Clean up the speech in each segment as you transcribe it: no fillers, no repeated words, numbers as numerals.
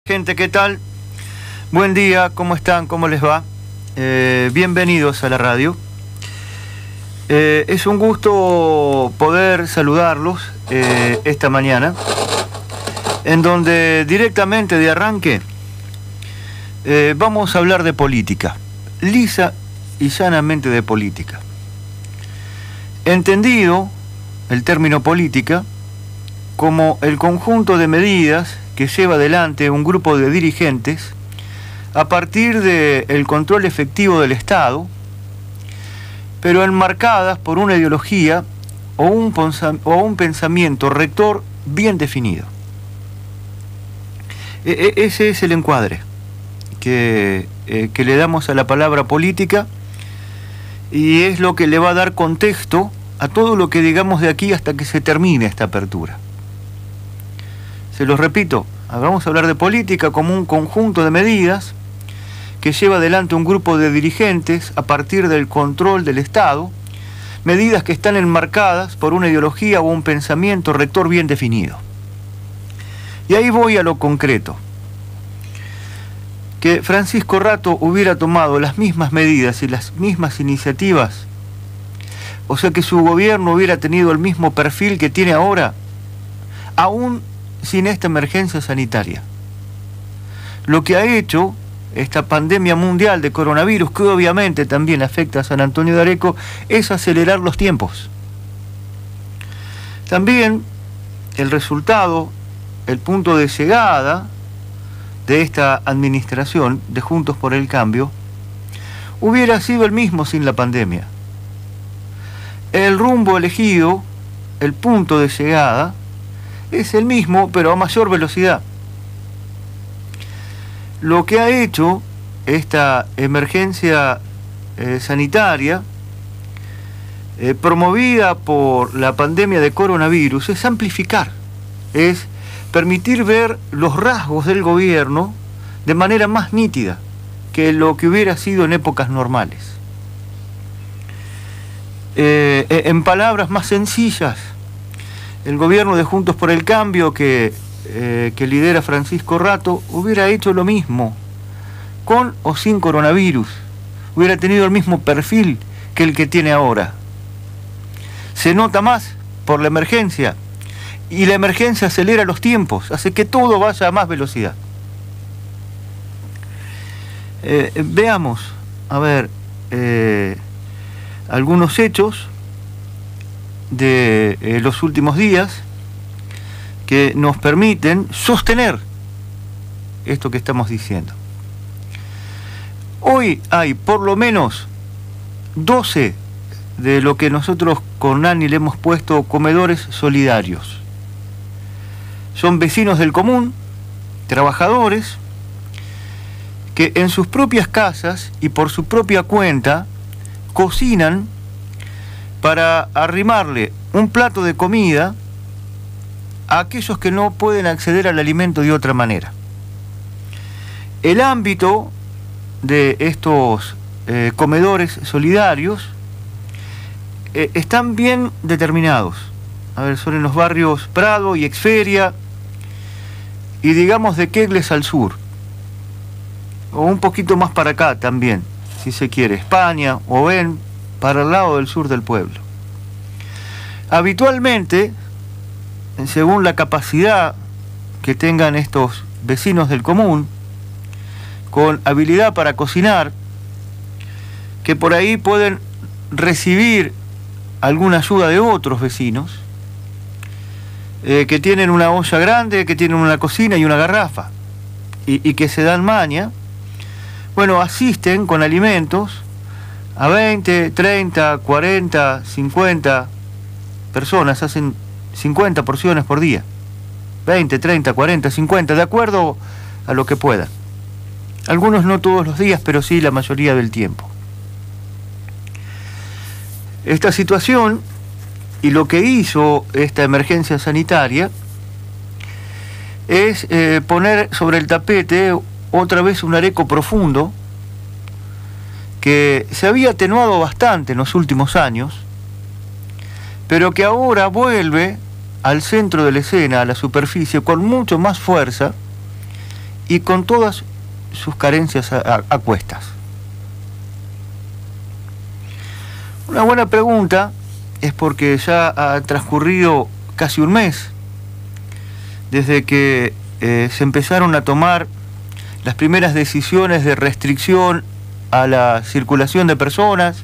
Gente, ¿qué tal? Buen día, ¿cómo están? ¿Cómo les va? Bienvenidos a la radio. Es un gusto poder saludarlos esta mañana, en donde directamente de arranque vamos a hablar de política, lisa y llanamente de política. Entendido el término política como el conjunto de medidas que lleva adelante un grupo de dirigentes a partir del control efectivo del Estado, pero enmarcadas por una ideología o un pensamiento rector bien definido. Ese es el encuadre que le damos a la palabra política, y es lo que le va a dar contexto a todo lo que digamos de aquí hasta que se termine esta apertura. Se los repito, vamos a hablar de política como un conjunto de medidas que lleva adelante un grupo de dirigentes a partir del control del Estado, medidas que están enmarcadas por una ideología o un pensamiento rector bien definido. Y ahí voy a lo concreto. Que Francisco Rato hubiera tomado las mismas medidas y las mismas iniciativas, o sea que su gobierno hubiera tenido el mismo perfil que tiene ahora, aún sin esta emergencia sanitaria. Lo que ha hecho esta pandemia mundial de coronavirus, que obviamente también afecta a San Antonio de Areco, es acelerar los tiempos. También el resultado, el punto de llegada de esta administración de Juntos por el Cambio, hubiera sido el mismo sin la pandemia. El rumbo elegido, el punto de llegada, es el mismo, pero a mayor velocidad. Lo que ha hecho esta emergencia sanitaria, promovida por la pandemia de coronavirus, es amplificar, es permitir ver los rasgos del gobierno de manera más nítida que lo que hubiera sido en épocas normales. En palabras más sencillas, el gobierno de Juntos por el Cambio que lidera Francisco Rato hubiera hecho lo mismo, con o sin coronavirus, hubiera tenido el mismo perfil que el que tiene ahora. Se nota más por la emergencia, y la emergencia acelera los tiempos, hace que todo vaya a más velocidad. Veamos, a ver, algunos hechos de los últimos días que nos permiten sostener esto que estamos diciendo. Hoy hay por lo menos 12 de lo que nosotros con Nani le hemos puesto comedores solidarios. Son vecinos del común, trabajadores, que en sus propias casas y por su propia cuenta cocinan para arrimarle un plato de comida a aquellos que no pueden acceder al alimento de otra manera. El ámbito de estos comedores solidarios están bien determinados. A ver, son en los barrios Prado y Exferia, y digamos de Quegles al sur, o un poquito más para acá también, si se quiere, España, o ven para el lado del sur del pueblo. Habitualmente, según la capacidad que tengan estos vecinos del común, con habilidad para cocinar, que por ahí pueden recibir alguna ayuda de otros vecinos, que tienen una olla grande, que tienen una cocina y una garrafa, y que se dan maña, bueno, asisten con alimentos a 20, 30, 40, 50 personas, hacen 50 porciones por día, 20, 30, 40, 50, de acuerdo a lo que puedan. Algunos no todos los días, pero sí la mayoría del tiempo. Esta situación y lo que hizo esta emergencia sanitaria es poner sobre el tapete otra vez un Areco profundo que se había atenuado bastante en los últimos años, pero que ahora vuelve al centro de la escena, a la superficie, con mucho más fuerza y con todas sus carencias a cuestas. Una buena pregunta es porque ya ha transcurrido casi un mes desde que se empezaron a tomar las primeras decisiones de restricción a la circulación de personas,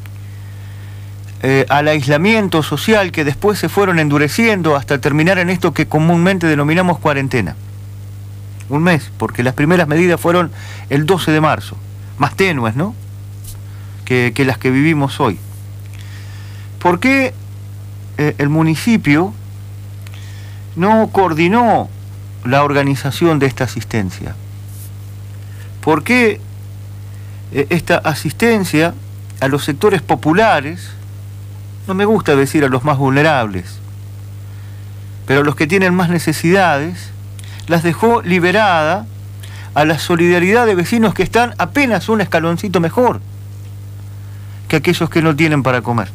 al aislamiento social, que después se fueron endureciendo hasta terminar en esto que comúnmente denominamos cuarentena. Un mes, porque las primeras medidas fueron el 12 de marzo, más tenues, ¿no?, que las que vivimos hoy. ¿Por qué el municipio no coordinó la organización de esta asistencia? ¿Por qué esta asistencia a los sectores populares, no me gusta decir a los más vulnerables, pero a los que tienen más necesidades, las dejó liberada a la solidaridad de vecinos que están apenas un escaloncito mejor que aquellos que no tienen para comer?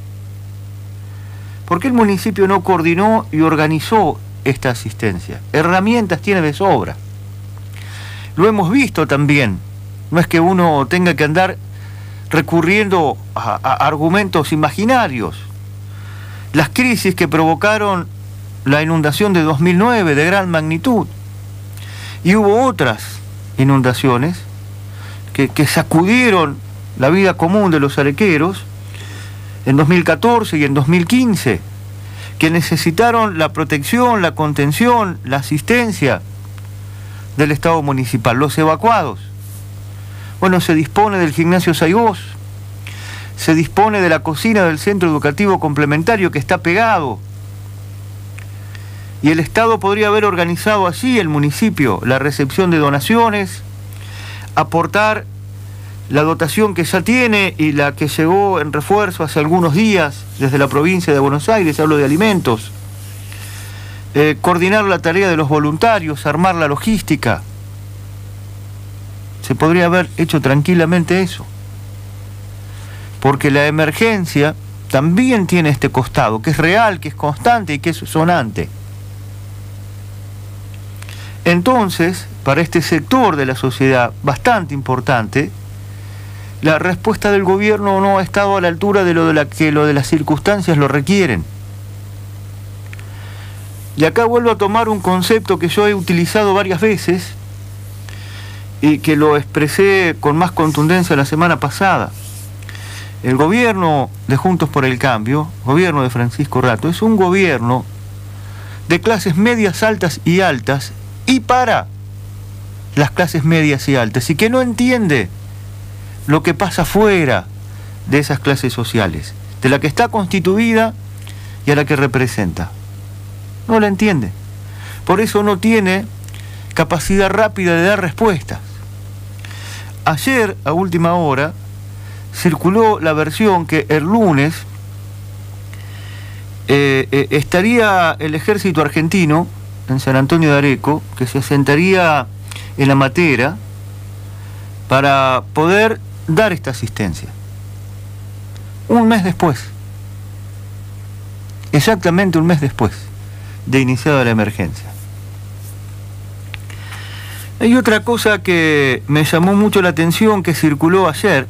¿Por qué el municipio no coordinó y organizó esta asistencia? Herramientas tiene de sobra. Lo hemos visto también. No es que uno tenga que andar recurriendo a argumentos imaginarios. Las crisis que provocaron la inundación de 2009 de gran magnitud, y hubo otras inundaciones que sacudieron la vida común de los arequeros en 2014 y en 2015, que necesitaron la protección, la contención, la asistencia del Estado municipal. Los evacuados. Bueno, se dispone del gimnasio Saigós, se dispone de la cocina del centro educativo complementario que está pegado. Y el Estado podría haber organizado así, el municipio, la recepción de donaciones, aportar la dotación que ya tiene y la que llegó en refuerzo hace algunos días desde la provincia de Buenos Aires, hablo de alimentos, coordinar la tarea de los voluntarios, armar la logística. Se podría haber hecho tranquilamente eso, porque la emergencia también tiene este costado, que es real, que es constante y que es sonante. Entonces, para este sector de la sociedad bastante importante, la respuesta del gobierno no ha estado a la altura de lo de las circunstancias lo requieren. Y acá vuelvo a tomar un concepto que yo he utilizado varias veces y que lo expresé con más contundencia la semana pasada. El gobierno de Juntos por el Cambio, gobierno de Francisco Rato, es un gobierno de clases medias, altas y altas, y para las clases medias y altas, y que no entiende lo que pasa fuera de esas clases sociales, de la que está constituida y a la que representa. No la entiende. Por eso no tiene capacidad rápida de dar respuestas. Ayer, a última hora, circuló la versión que el lunes estaría el ejército argentino en San Antonio de Areco, que se asentaría en La Matera para poder dar esta asistencia. Un mes después, exactamente un mes después de iniciada la emergencia. Hay otra cosa que me llamó mucho la atención que circuló ayer,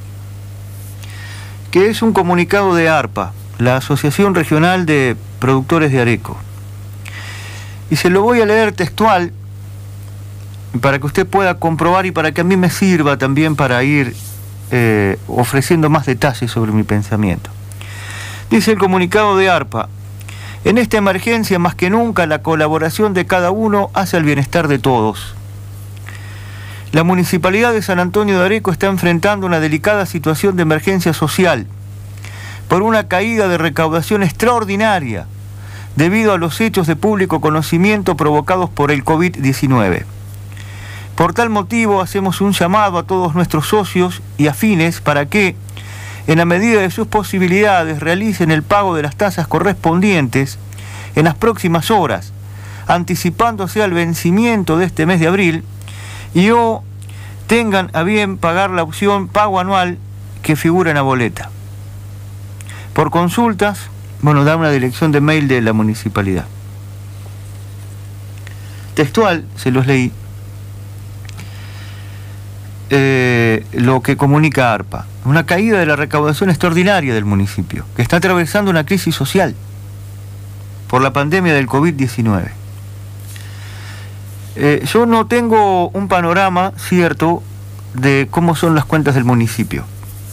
que es un comunicado de ARPA, la Asociación Regional de Productores de Areco. Y se lo voy a leer textual para que usted pueda comprobar y para que a mí me sirva también para ir ofreciendo más detalles sobre mi pensamiento. Dice el comunicado de ARPA: en esta emergencia más que nunca la colaboración de cada uno hace el bienestar de todos. La Municipalidad de San Antonio de Areco está enfrentando una delicada situación de emergencia social por una caída de recaudación extraordinaria debido a los hechos de público conocimiento provocados por el COVID-19. Por tal motivo hacemos un llamado a todos nuestros socios y afines para que, en la medida de sus posibilidades, realicen el pago de las tasas correspondientes en las próximas horas, anticipándose al vencimiento de este mes de abril, y o tengan a bien pagar la opción pago anual que figura en la boleta. Por consultas, da una dirección de mail de la municipalidad. Textual, se los leí. lo que comunica ARPA. Una caída de la recaudación extraordinaria del municipio, que está atravesando una crisis social por la pandemia del COVID-19. Yo no tengo un panorama cierto de cómo son las cuentas del municipio.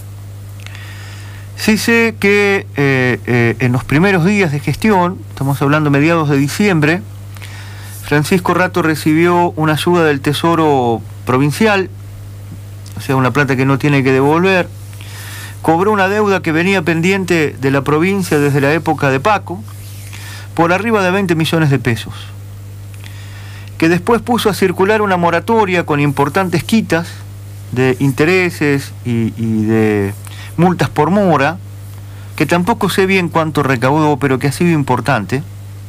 Sí sé que en los primeros días de gestión, estamos hablando mediados de diciembre, Francisco Rato recibió una ayuda del Tesoro Provincial, o sea, una plata que no tiene que devolver, cobró una deuda que venía pendiente de la provincia desde la época de Paco, por arriba de 20 millones de pesos, que después puso a circular una moratoria con importantes quitas de intereses y de multas por mora, que tampoco sé bien cuánto recaudó, pero que ha sido importante,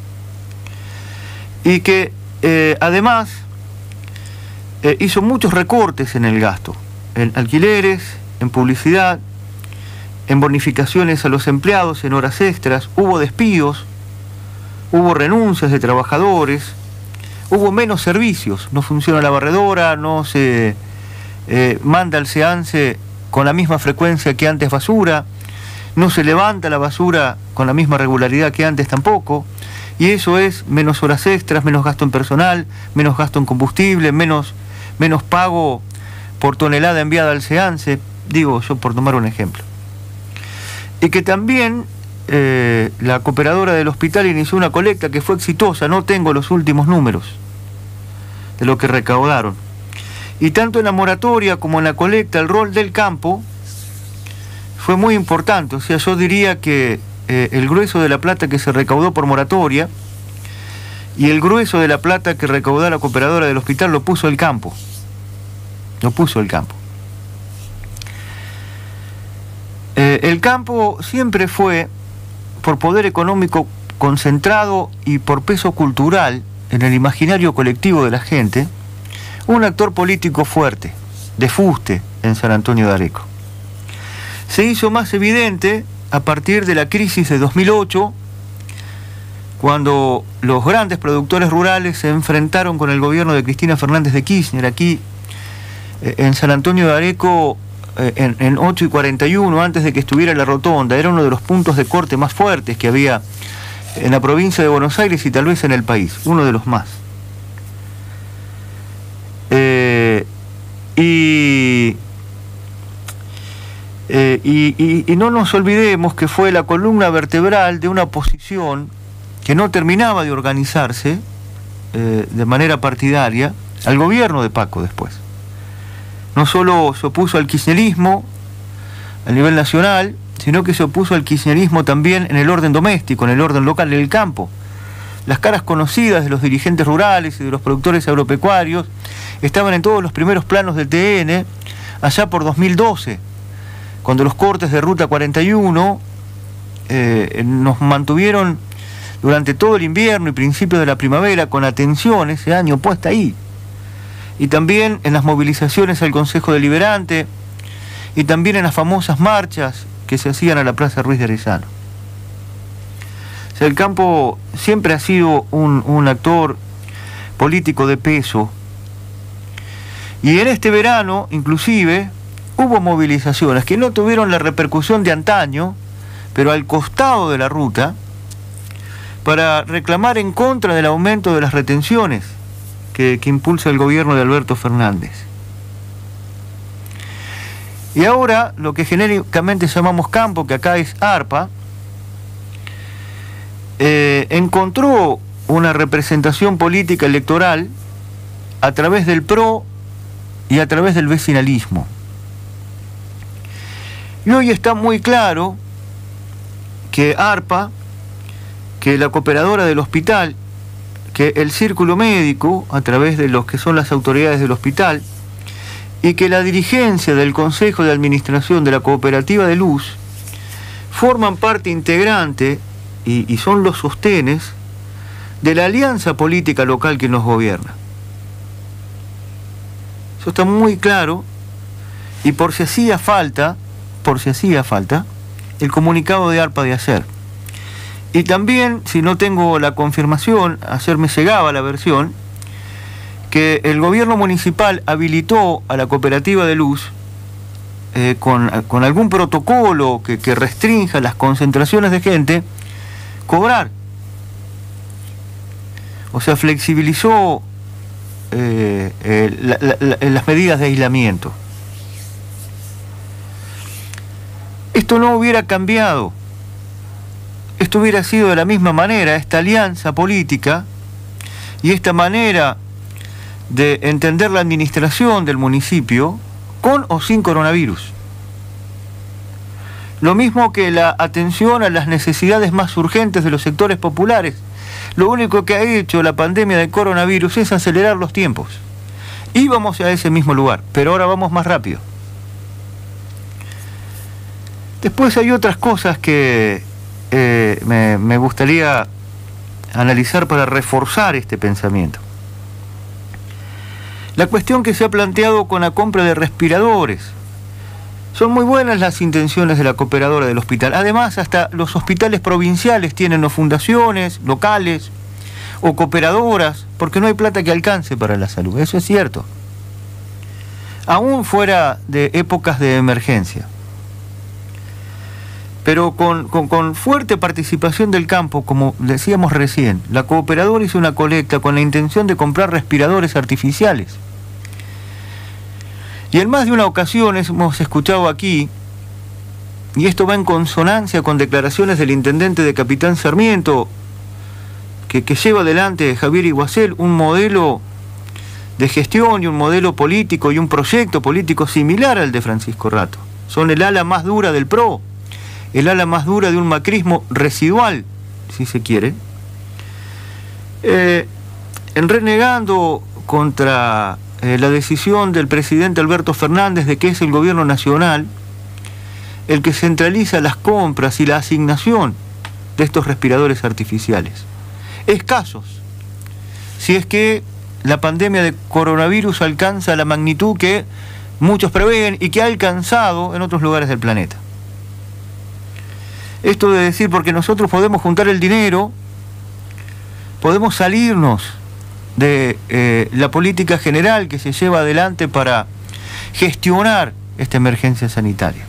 y que además hizo muchos recortes en el gasto, en alquileres, en publicidad, en bonificaciones a los empleados, en horas extras, hubo despidos, hubo renuncias de trabajadores, hubo menos servicios, no funciona la barredora, no se manda al SEANSE con la misma frecuencia que antes basura, no se levanta la basura con la misma regularidad que antes tampoco, y eso es menos horas extras, menos gasto en personal, menos gasto en combustible, menos pago por tonelada enviada al SEANSE, digo yo por tomar un ejemplo. Y que también la cooperadora del hospital inició una colecta que fue exitosa, no tengo los últimos números de lo que recaudaron. Y tanto en la moratoria como en la colecta, el rol del campo fue muy importante. O sea, yo diría que el grueso de la plata que se recaudó por moratoria y el grueso de la plata que recaudó la cooperadora del hospital lo puso el campo. Lo puso el campo. El campo siempre fue, por poder económico concentrado y por peso cultural en el imaginario colectivo de la gente, un actor político fuerte, de fuste en San Antonio de Areco. Se hizo más evidente a partir de la crisis de 2008, cuando los grandes productores rurales se enfrentaron con el gobierno de Cristina Fernández de Kirchner. Aquí en San Antonio de Areco, en 8:41, antes de que estuviera la rotonda, era uno de los puntos de corte más fuertes que había en la provincia de Buenos Aires y tal vez en el país, uno de los más. Y no nos olvidemos que fue la columna vertebral de una oposición que no terminaba de organizarse de manera partidaria al gobierno de Paco después. No solo se opuso al kirchnerismo a nivel nacional, sino que se opuso al kirchnerismo también en el orden doméstico, en el orden local, en el campo. Las caras conocidas de los dirigentes rurales y de los productores agropecuarios estaban en todos los primeros planos del TN allá por 2012, cuando los cortes de Ruta 41 nos mantuvieron durante todo el invierno y principios de la primavera con atención ese año puesta ahí. Y también en las movilizaciones al Consejo Deliberante y también en las famosas marchas que se hacían a la Plaza Ruiz de Arellano. O sea, el campo siempre ha sido un actor político de peso. Y en este verano, inclusive, hubo movilizaciones que no tuvieron la repercusión de antaño, pero al costado de la ruta, para reclamar en contra del aumento de las retenciones que impulsa el gobierno de Alberto Fernández. Y ahora, lo que genéricamente llamamos campo, que acá es ARPA, encontró una representación política electoral a través del PRO y a través del vecinalismo. Y hoy está muy claro que ARPA, que la cooperadora del hospital, que el círculo médico, a través de los que son las autoridades del hospital, y que la dirigencia del Consejo de Administración de la Cooperativa de Luz forman parte integrante y son los sostenes de la alianza política local que nos gobierna. Eso está muy claro, y por si hacía falta, el comunicado de ARPA de ayer. Y también, si no tengo la confirmación, ayer me llegaba la versión, que el gobierno municipal habilitó a la cooperativa de luz con algún protocolo que restrinja las concentraciones de gente, cobrar. O sea, flexibilizó las medidas de aislamiento. Esto no hubiera cambiado. Esto hubiera sido de la misma manera, esta alianza política y esta manera de entender la administración del municipio con o sin coronavirus. Lo mismo que la atención a las necesidades más urgentes de los sectores populares. Lo único que ha hecho la pandemia del coronavirus es acelerar los tiempos. Íbamos a ese mismo lugar, pero ahora vamos más rápido. Después hay otras cosas que me gustaría analizar para reforzar este pensamiento. La cuestión que se ha planteado con la compra de respiradores. Son muy buenas las intenciones de la cooperadora del hospital. Además, hasta los hospitales provinciales tienen o fundaciones locales o cooperadoras, porque no hay plata que alcance para la salud. Eso es cierto. Aún fuera de épocas de emergencia. Pero con fuerte participación del campo, como decíamos recién, la cooperadora hizo una colecta con la intención de comprar respiradores artificiales. Y en más de una ocasión hemos escuchado aquí, y esto va en consonancia con declaraciones del intendente de Capitán Sarmiento, que lleva adelante Javier Iguacel un modelo de gestión y un modelo político y un proyecto político similar al de Francisco Rato. Son el ala más dura del PRO, el ala más dura de un macrismo residual, si se quiere, en renegando contra la decisión del presidente Alberto Fernández de que es el gobierno nacional el que centraliza las compras y la asignación de estos respiradores artificiales. Escasos, si es que la pandemia de coronavirus alcanza la magnitud que muchos prevén y que ha alcanzado en otros lugares del planeta. Esto de decir, porque nosotros podemos juntar el dinero, podemos salirnos de la política general que se lleva adelante para gestionar esta emergencia sanitaria.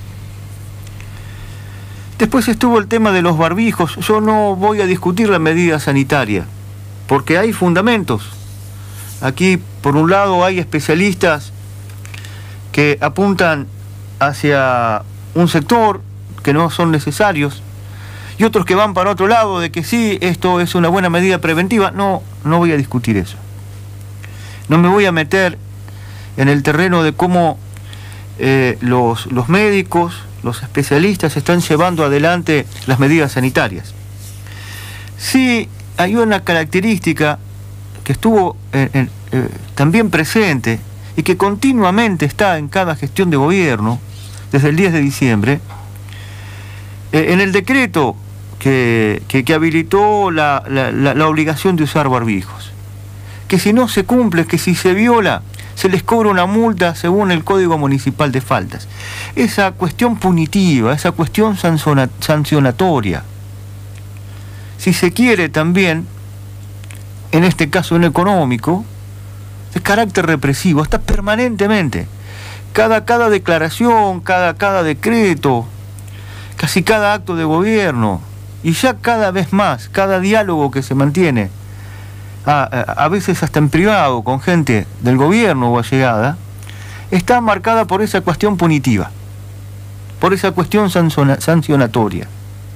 Después estuvo el tema de los barbijos. Yo no voy a discutir la medida sanitaria, porque hay fundamentos. Aquí, por un lado, hay especialistas que apuntan hacia un sector que no son necesarios, y otros que van para otro lado, de que sí, esto es una buena medida preventiva. No voy a discutir eso. No me voy a meter en el terreno de cómo los médicos, los especialistas están llevando adelante las medidas sanitarias. Sí, hay una característica que estuvo también presente y que continuamente está en cada gestión de gobierno desde el 10 de diciembre, en el decreto que habilitó la obligación de usar barbijos. Que si no se cumple, que si se viola, se les cobra una multa según el Código Municipal de Faltas. Esa cuestión punitiva, esa cuestión sancionatoria, si se quiere también, en este caso en económico, de carácter represivo, está permanentemente. Cada declaración, cada decreto, casi cada acto de gobierno, y ya cada vez más, cada diálogo que se mantiene, a veces hasta en privado, con gente del gobierno o allegada, está marcada por esa cuestión punitiva, por esa cuestión sancionatoria.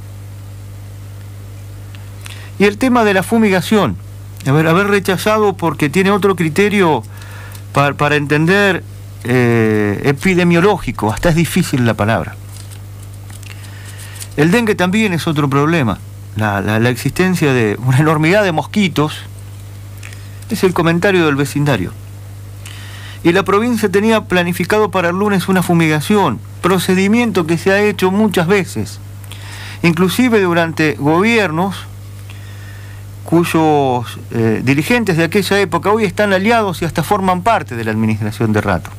Y el tema de la fumigación, haber rechazado porque tiene otro criterio para entender epidemiológico, hasta es difícil la palabra. El dengue también es otro problema. La existencia de una enormidad de mosquitos es el comentario del vecindario. Y la provincia tenía planificado para el lunes una fumigación, procedimiento que se ha hecho muchas veces, inclusive durante gobiernos cuyos dirigentes de aquella época hoy están aliados y hasta forman parte de la administración de Rato.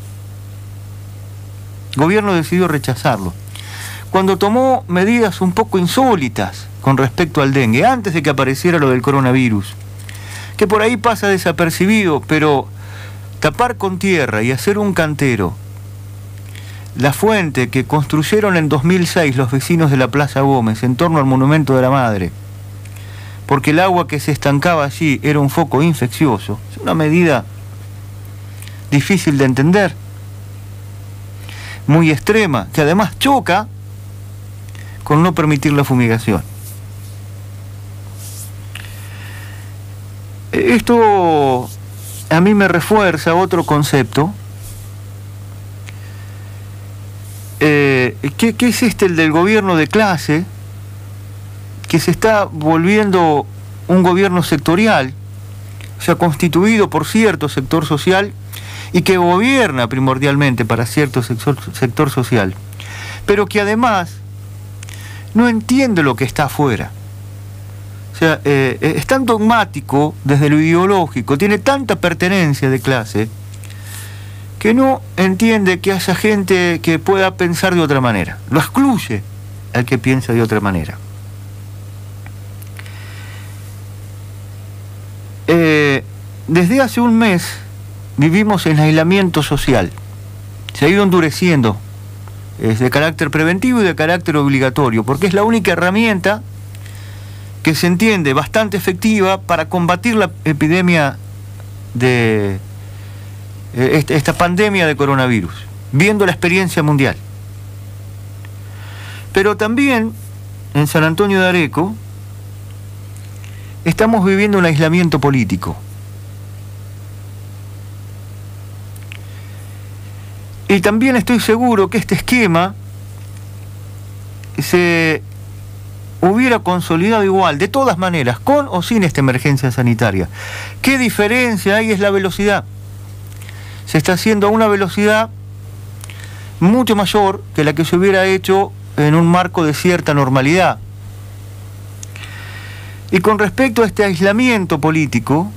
El gobierno decidió rechazarlo, cuando tomó medidas un poco insólitas con respecto al dengue, antes de que apareciera lo del coronavirus, que por ahí pasa desapercibido, pero tapar con tierra y hacer un cantero la fuente que construyeron en 2006 los vecinos de la Plaza Gómez en torno al Monumento de la Madre, porque el agua que se estancaba allí era un foco infeccioso, es una medida difícil de entender, muy extrema, que además choca con no permitir la fumigación. Esto a mí me refuerza otro concepto. ¿Qué es el del gobierno de clase? Que se está volviendo un gobierno sectorial, o sea, constituido por cierto sector social y que gobierna primordialmente para cierto sector social, pero que además no entiende lo que está afuera. O sea, es tan dogmático desde lo ideológico, tiene tanta pertenencia de clase, que no entiende que haya gente que pueda pensar de otra manera. Lo excluye al que piensa de otra manera. Desde hace un mes vivimos en aislamiento social. Se ha ido endureciendo. Es de carácter preventivo y de carácter obligatorio, porque es la única herramienta que se entiende bastante efectiva para combatir la epidemia de esta pandemia de coronavirus, viendo la experiencia mundial. Pero también en San Antonio de Areco estamos viviendo un aislamiento político. Y también estoy seguro que este esquema se hubiera consolidado igual, de todas maneras, con o sin esta emergencia sanitaria. ¿Qué diferencia hay? Es la velocidad. Se está haciendo a una velocidad mucho mayor que la que se hubiera hecho en un marco de cierta normalidad. Y con respecto a este aislamiento político,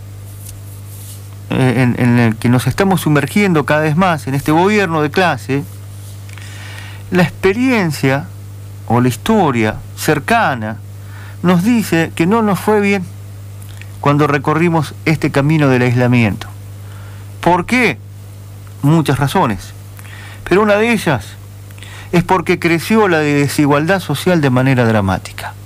en el que nos estamos sumergiendo cada vez más en este gobierno de clase, la experiencia o la historia cercana nos dice que no nos fue bien cuando recorrimos este camino del aislamiento. ¿Por qué? Muchas razones, pero una de ellas es porque creció la desigualdad social de manera dramática.